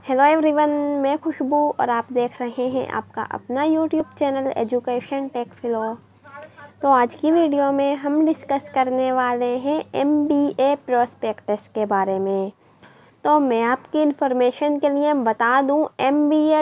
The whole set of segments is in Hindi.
हेलो एवरीवन, मैं खुशबू और आप देख रहे हैं आपका अपना YouTube channel education tech flow. तो आज की वीडियो में हम डिस्कस करने वाले हैं MBA प्रोस्पेक्टस के बारे में। तो मैं आपकी इन्फॉर्मेशन के लिए बता दूं, MBA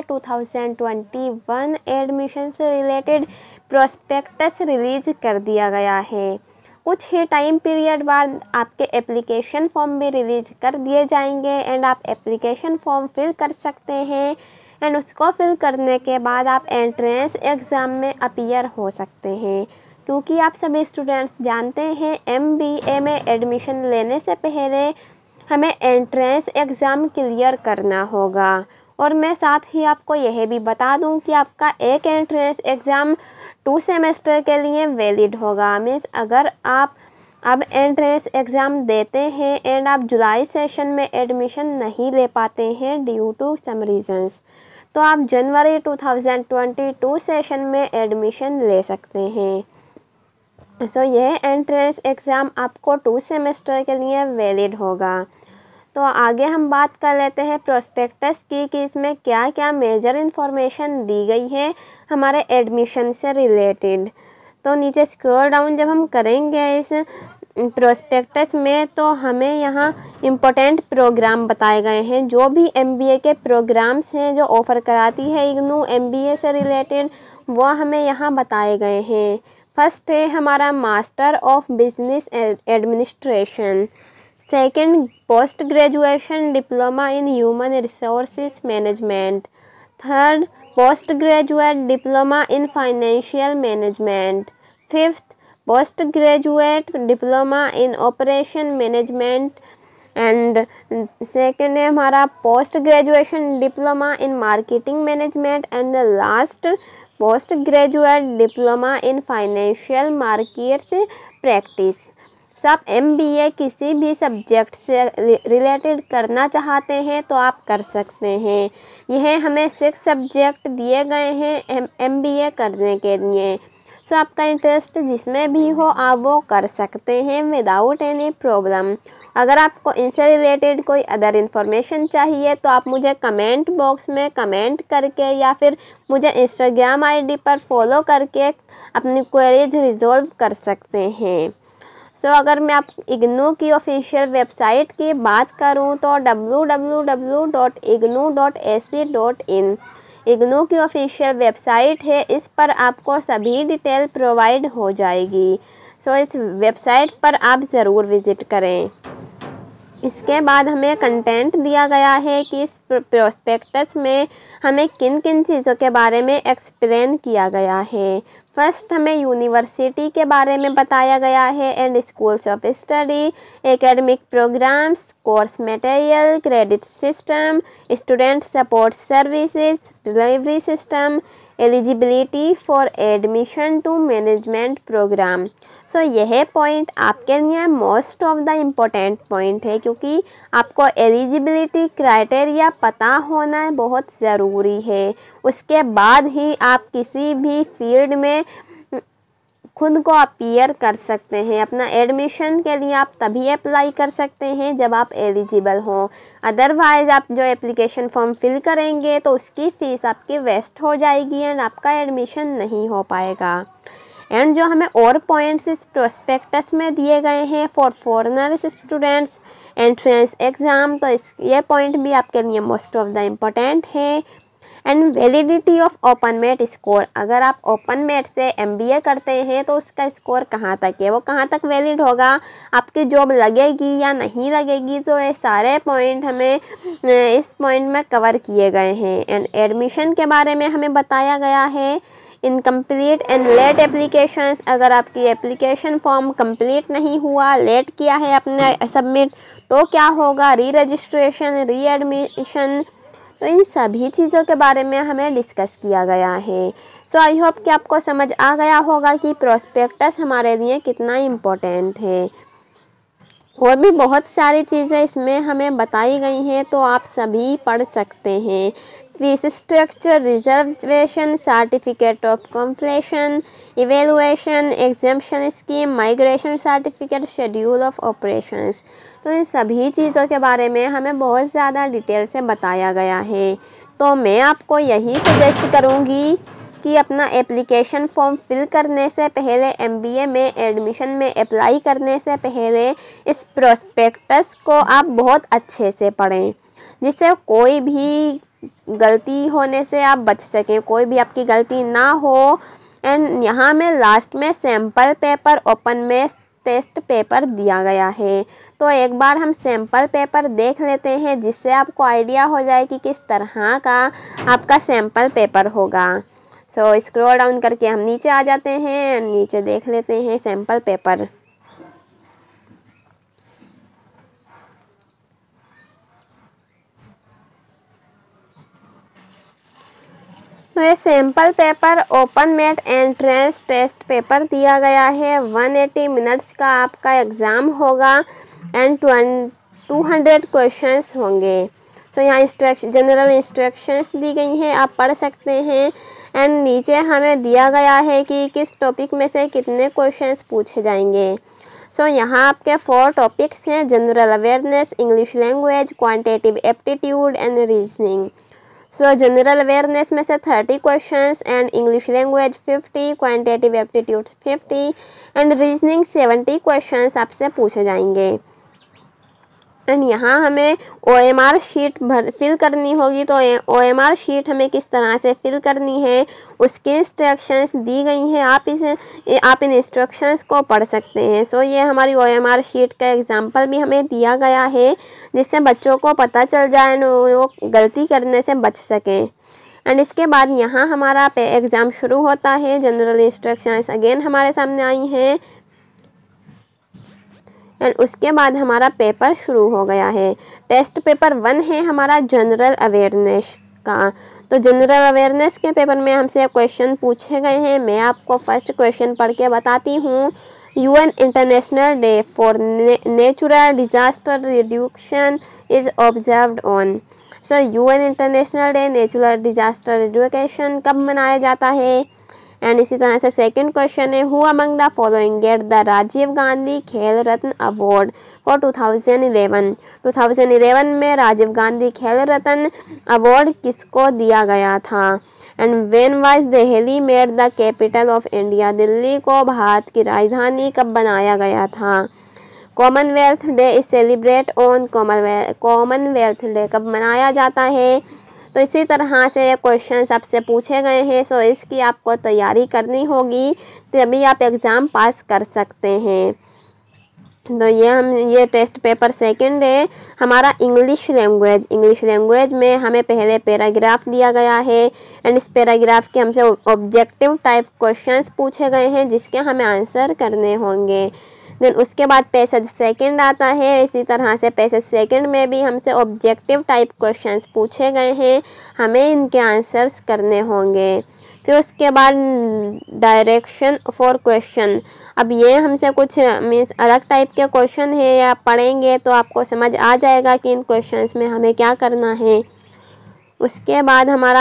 2021 एडमिशन से रिलेटेड प्रोस्पेक्टस रिलीज़ कर दिया गया है। कुछ ही टाइम पीरियड बाद आपके एप्लीकेशन फॉर्म भी रिलीज़ कर दिए जाएंगे एंड आप एप्लीकेशन फॉर्म फिल कर सकते हैं एंड उसको फिल करने के बाद आप एंट्रेंस एग्ज़ाम में अपीयर हो सकते हैं। क्योंकि आप सभी स्टूडेंट्स जानते हैं MBA में एडमिशन लेने से पहले हमें एंट्रेंस एग्ज़ाम क्लियर करना होगा। और मैं साथ ही आपको यह भी बता दूं कि आपका एक एंट्रेंस एग्ज़ाम 2 सेमेस्टर के लिए वैलिड होगा। मीन्स अगर आप अब एंट्रेंस एग्ज़ाम देते हैं एंड आप जुलाई सेशन में एडमिशन नहीं ले पाते हैं ड्यू टू सम रीजंस, तो आप जनवरी 2022 सेशन में एडमिशन ले सकते हैं। सो यह एंट्रेंस एग्ज़ाम आपको 2 सेमेस्टर के लिए वैलिड होगा। तो आगे हम बात कर लेते हैं प्रोस्पेक्टस की कि इसमें क्या क्या मेजर इन्फॉर्मेशन दी गई है हमारे एडमिशन से रिलेटेड। तो नीचे स्क्रॉल डाउन जब हम करेंगे इस प्रोस्पेक्टस में तो हमें यहाँ इम्पोर्टेंट प्रोग्राम बताए गए हैं। जो भी MBA के प्रोग्राम्स हैं जो ऑफ़र कराती है IGNOU MBA से रिलेटेड, वो हमें यहाँ बताए गए हैं। फर्स्ट है हमारा master of business administration. Second, post graduation diploma in human resources management. Third, post graduate diploma in financial management. Fifth, post graduate diploma in operation management. And second है हमारा post graduation diploma in marketing management. And the last, post graduate diploma in financial markets practice. आप MBA किसी भी सब्जेक्ट से रिलेटेड करना चाहते हैं तो आप कर सकते हैं। यह हमें 6 सब्जेक्ट दिए गए हैं MBA करने के लिए। सो आपका इंटरेस्ट जिसमें भी हो आप वो कर सकते हैं विदाउट एनी प्रॉब्लम। अगर आपको इनसे रिलेटेड कोई अदर इन्फॉर्मेशन चाहिए तो आप मुझे कमेंट बॉक्स में कमेंट करके या फिर मुझे Instagram ID पर फॉलो करके अपनी क्वेरीज रिजॉल्व कर सकते हैं। सो अगर मैं आप IGNOU की ऑफिशियल वेबसाइट की बात करूं तो www.ignou.ac.in IGNOU की ऑफिशियल वेबसाइट है। इस पर आपको सभी डिटेल प्रोवाइड हो जाएगी। सो इस वेबसाइट पर आप ज़रूर विज़िट करें। इसके बाद हमें कंटेंट दिया गया है कि इस प्रोस्पेक्टस में हमें किन किन चीज़ों के बारे में एक्सप्लेन किया गया है। फर्स्ट, हमें यूनिवर्सिटी के बारे में बताया गया है and schools of study, academic programs, course material, credit system, student support services, delivery system, eligibility for admission to management program. So यह पॉइंट आपके लिए most of the important point है क्योंकि आपको एलिजिबिलिटी क्राइटेरिया पता होना बहुत ज़रूरी है। उसके बाद ही आप किसी भी फील्ड में खुद को अपीयर कर सकते हैं। अपना एडमिशन के लिए आप तभी अप्लाई कर सकते हैं जब आप एलिजिबल हों। अदरवाइज़ आप जो एप्लीकेशन फॉर्म फिल करेंगे तो उसकी फ़ीस आपकी वेस्ट हो जाएगी एंड आपका एडमिशन नहीं हो पाएगा। एंड जो हमें और पॉइंट्स इस प्रोस्पेक्टस में दिए गए हैं for foreigners students entrance exam, तो ये पॉइंट भी आपके लिए मोस्ट ऑफ द इम्पोर्टेंट है। And validity of open MAT score. अगर आप ओपन मेट से MBA करते हैं तो उसका स्कोर कहाँ तक है, वो कहाँ तक वैलिड होगा, आपकी जॉब लगेगी या नहीं लगेगी। तो ये सारे पॉइंट हमें इस पॉइंट में कवर किए गए हैं। एंड एडमिशन के बारे में हमें बताया गया है इनकम्प्लीट एंड लेट एप्लीकेशंस। अगर आपकी एप्लीकेशन फॉर्म कंप्लीट नहीं हुआ, लेट किया है अपने सबमिट, तो क्या होगा, री रजिस्ट्रेशन, री एडमिशन। तो इन सभी चीज़ों के बारे में हमें डिस्कस किया गया है। सो आई होप कि आपको समझ आ गया होगा कि प्रोस्पेक्टस हमारे लिए कितना इम्पोर्टेंट है। और भी बहुत सारी चीज़ें इसमें हमें बताई गई हैं तो आप सभी पढ़ सकते हैं। Fees structure, reservation, certificate of completion, evaluation, exemption scheme, migration certificate, schedule of operations. तो इन सभी चीज़ों के बारे में हमें बहुत ज़्यादा डिटेल से बताया गया है। तो मैं आपको यही सजेस्ट करूँगी कि अपना एप्लीकेशन फॉर्म फिल करने से पहले, MBA में एडमिशन में अप्लाई करने से पहले इस प्रोस्पेक्टस को आप बहुत अच्छे से पढ़ें, जिससे कोई भी गलती होने से आप बच सकें, कोई भी आपकी गलती ना हो। एंड यहाँ में लास्ट में सैम्पल पेपर, ओपन में टेस्ट पेपर दिया गया है। तो एक बार हम सैम्पल पेपर देख लेते हैं, जिससे आपको आइडिया हो जाए कि किस तरह का आपका सैम्पल पेपर होगा। सो स्क्रॉल डाउन करके हम नीचे आ जाते हैं, नीचे देख लेते हैं सैम्पल पेपर। तो ये sample paper open MAT entrance test paper दिया गया है। 180 मिनट्स का आपका एग्ज़ाम होगा एंड 200 क्वेश्चंस होंगे। तो यहाँ जनरल इंस्ट्रक्शंस दी गई हैं, आप पढ़ सकते हैं। एंड नीचे हमें दिया गया है कि किस टॉपिक में से कितने क्वेश्चंस पूछे जाएंगे। सो यहाँ आपके 4 टॉपिक्स हैं: general awareness, English language, quantitative aptitude and reasoning. So general awareness में से 30 questions and English language 50, quantitative aptitude 50 and reasoning 70 questions आपसे पूछे जाएंगे। एंड यहाँ हमें OMR शीट फिल करनी होगी। तो OMR शीट हमें किस तरह से फिल करनी है, उसकी इंस्ट्रक्शंस दी गई हैं। आप इन इंस्ट्रक्शंस को पढ़ सकते हैं। सो ये हमारी OMR शीट का एग्जांपल भी हमें दिया गया है, जिससे बच्चों को पता चल जाए, वो गलती करने से बच सकें। एंड इसके बाद यहाँ हमारा एग्ज़ाम शुरू होता है। जनरल इंस्ट्रक्शंस अगेन हमारे सामने आई हैं एंड उसके बाद हमारा पेपर शुरू हो गया है। टेस्ट पेपर 1 है हमारा जनरल अवेयरनेस का। तो जनरल अवेयरनेस के पेपर में हमसे क्वेश्चन पूछे गए हैं। मैं आपको फर्स्ट क्वेश्चन पढ़ के बताती हूँ। UN international day for natural disaster reduction is observed on. So UN international day natural disaster reduction कब मनाया जाता है। एंड इसी तरह से सेकंड क्वेश्चन है, who among the following get the Rajiv Gandhi Khel Ratna award for 2011। 2011 में राजीव गांधी खेल रत्न अवार्ड किसको दिया गया था। And when was Delhi made the capital of India. Delhi को भारत की राजधानी कब बनाया गया था। Commonwealth Day is celebrate on. Commonwealth Day कब मनाया जाता है। तो इसी तरह से क्वेश्चन आपसे पूछे गए हैं। सो इसकी आपको तैयारी करनी होगी, तभी आप एग्ज़ाम पास कर सकते हैं। तो ये टेस्ट पेपर सेकंड है हमारा इंग्लिश लैंग्वेज। इंग्लिश लैंग्वेज में हमें पहले पैराग्राफ दिया गया है एंड इस पैराग्राफ के हमसे ऑब्जेक्टिव टाइप क्वेश्चंस पूछे गए हैं, जिसके हमें आंसर करने होंगे। देन उसके बाद पैसेज सेकंड आता है। इसी तरह से पैसेज सेकंड में भी हमसे ऑब्जेक्टिव टाइप क्वेश्चंस पूछे गए हैं, हमें इनके आंसर्स करने होंगे। फिर उसके बाद डायरेक्शन फॉर क्वेश्चन। अब ये हमसे कुछ मीन्स अलग टाइप के क्वेश्चन है, या पढ़ेंगे तो आपको समझ आ जाएगा कि इन क्वेश्चंस में हमें क्या करना है। उसके बाद हमारा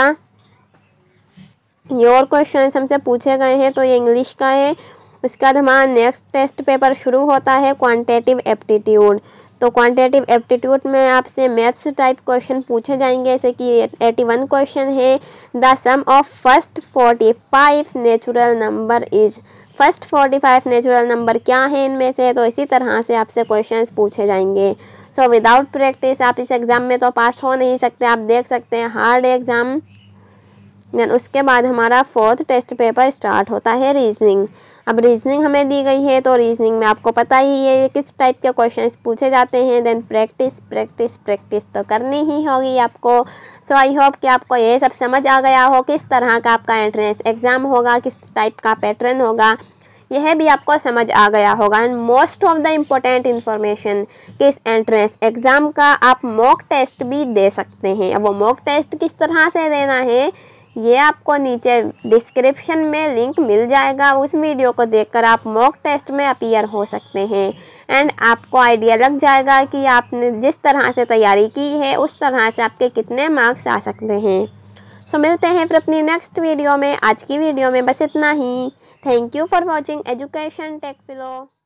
योर क्वेश्चंस हमसे पूछे गए हैं, तो ये इंग्लिश का है। उसके बाद हमारा नेक्स्ट टेस्ट पेपर शुरू होता है क्वांटिटेटिव एप्टीट्यूड। तो क्वांटिटेटिव एप्टीट्यूड में आपसे मैथ्स टाइप क्वेश्चन पूछे जाएंगे, जैसे कि 81 क्वेश्चन है। The sum of first 45 natural number is. First 45 natural number क्या है इनमें से। तो इसी तरह से आपसे क्वेश्चंस पूछे जाएंगे। सो विदाउट प्रैक्टिस आप इस एग्ज़ाम में तो पास हो नहीं सकते। आप देख सकते हैं हार्ड एग्ज़ाम। देन उसके बाद हमारा फोर्थ टेस्ट पेपर स्टार्ट होता है रीजनिंग। अब रीजनिंग हमें दी गई है, तो रीजनिंग में आपको पता ही है किस टाइप के क्वेश्चंस पूछे जाते हैं। देन प्रैक्टिस प्रैक्टिस प्रैक्टिस तो करनी ही होगी आपको। सो आई होप कि आपको ये सब समझ आ गया हो, किस तरह का आपका एंट्रेंस एग्ज़ाम होगा, किस टाइप का पैटर्न होगा, यह भी आपको समझ आ गया होगा। And most of the important information कि इस एंट्रेंस एग्ज़ाम का आप मॉक टेस्ट भी दे सकते हैं। अब वो मॉक टेस्ट किस तरह से देना है, ये आपको नीचे डिस्क्रिप्शन में लिंक मिल जाएगा। उस वीडियो को देखकर आप मॉक टेस्ट में अपीयर हो सकते हैं एंड आपको आइडिया लग जाएगा कि आपने जिस तरह से तैयारी की है उस तरह से आपके कितने मार्क्स आ सकते हैं। सो मिलते हैं फिर अपनी नेक्स्ट वीडियो में। आज की वीडियो में बस इतना ही। Thank you for watching education tech फिलो।